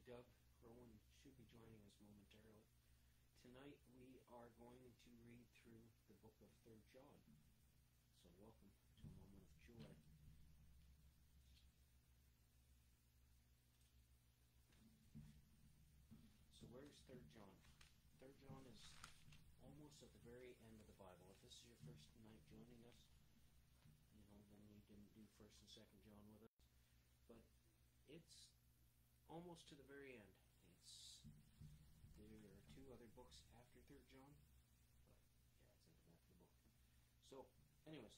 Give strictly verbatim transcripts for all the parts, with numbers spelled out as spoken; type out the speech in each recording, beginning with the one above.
Doug. Rowan should be joining us momentarily. Tonight we are going to read through the book of Third John. So welcome to a moment of joy. So where's Third John? Third John is almost at the very end of the Bible. If this is your first night joining us, you know, then you didn't do First and Second John with us. But it's almost to the very end. It's there are two other books after Third John, but yeah, it's at the back of the book. So, anyways,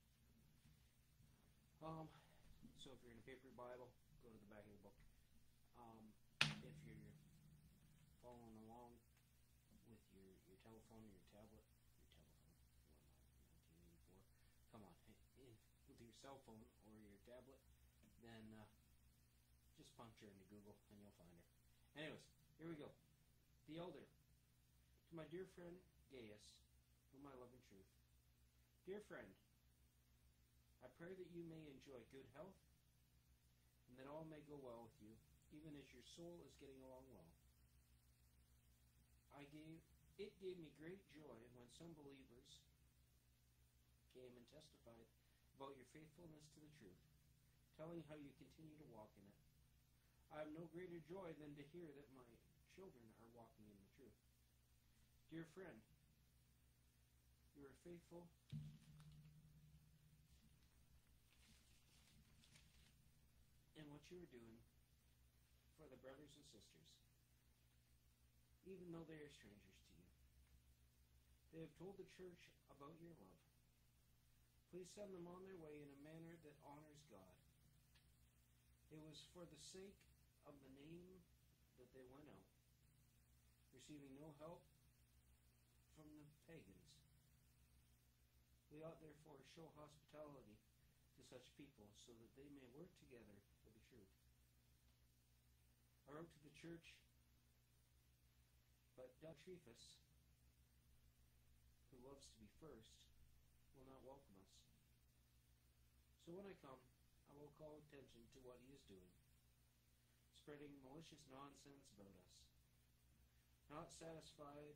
um, so if you're in a paper Bible, go to the back of the book. Um, if you're following along with your, your telephone or your tablet, your telephone, what am I, nineteen eighty-four? Come on, in, with your cell phone or your tablet, then uh, just punch her into Google and you'll find her. Anyways, here we go. The elder. To my dear friend Gaius, whom I love in truth. Dear friend, I pray that you may enjoy good health and that all may go well with you, even as your soul is getting along well. I gave it gave me great joy when some believers came and testified about your faithfulness to the truth, telling how you continue to walk in it. I have no greater joy than to hear that my children are walking in the truth. Dear friend, you are faithful in what you are doing for the brothers and sisters, even though they are strangers to you. They have told the church about your love. Please send them on their way in a manner that honors God. It was for the sake of the name that they went out, receiving no help from the pagans. We ought therefore show hospitality to such people so that they may work together for the truth. I wrote to the church, but Diotrephes, who loves to be first, will not welcome us. So when I come, I will call attention to what he is doing, spreading malicious nonsense about us. Not satisfied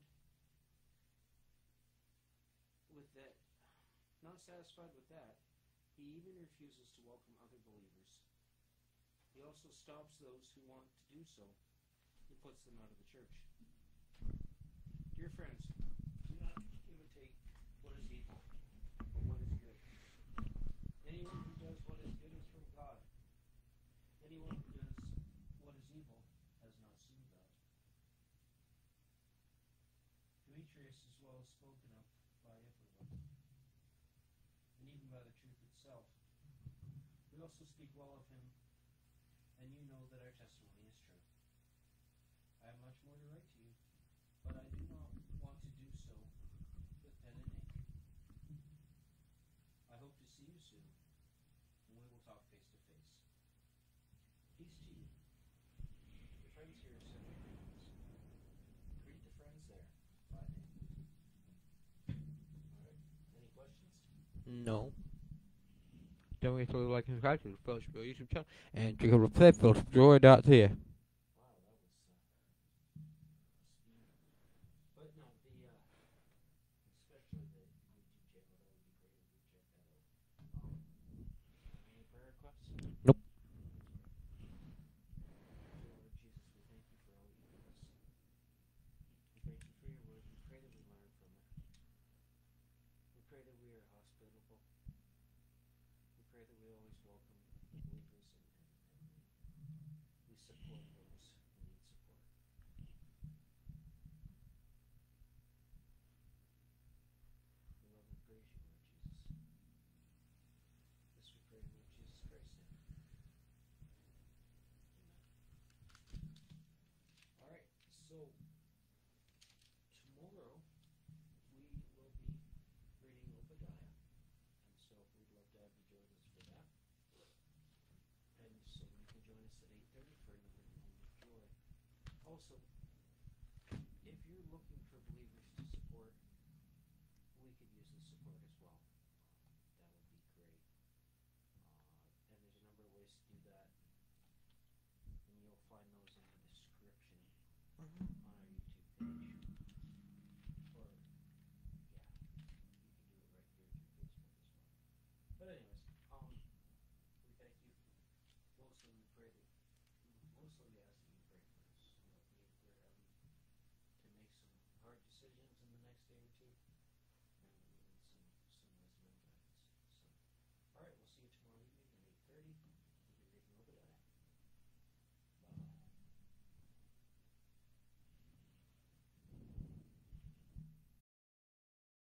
with that, not satisfied with that, he even refuses to welcome other believers. He also stops those who want to do so and puts them out of the church. Dear friends, do not imitate what is evil, but what is good. Anyone who does what is good is from God. Anyone who does what is evil has not seen God. Demetrius is well spoken of by everyone, and even by the truth itself. We also speak well of him, and you know that our testimony is true. I have much more to write to you, but I do not want to do so with pen and ink. I hope to see you soon, and we will talk face to face. Peace to you. Your friends here send me greetings. Greet the friends there by name. Alright, any questions? No. Don't forget to like and subscribe to the Fellowship of Joy YouTube channel and check out the website fellowship of joy dot c a. Wow, that was uh, speed. But no, the uh, especially the YouTube channel, that would be great if you check that out. Um, any prayer requests? Nope. Dear Lord Jesus, we thank you for all that you give us. We thank you for your word. We pray that we learn from it. We pray that we are hospitable. We pray that we always welcome believers and, and, and we support those who need support. We love and praise you, Lord Jesus. This we pray in Lord Jesus Christ's name. Amen. Alright, so tomorrow we will be reading Obadiah. And so we'd love to have you join us for that. And so you can join us at eight thirty for another moment of joy. Also, if you're looking for believers to support, we could use the support as well. That would be great. Uh, and there's a number of ways to do that. And you'll find those in the description. Mhm.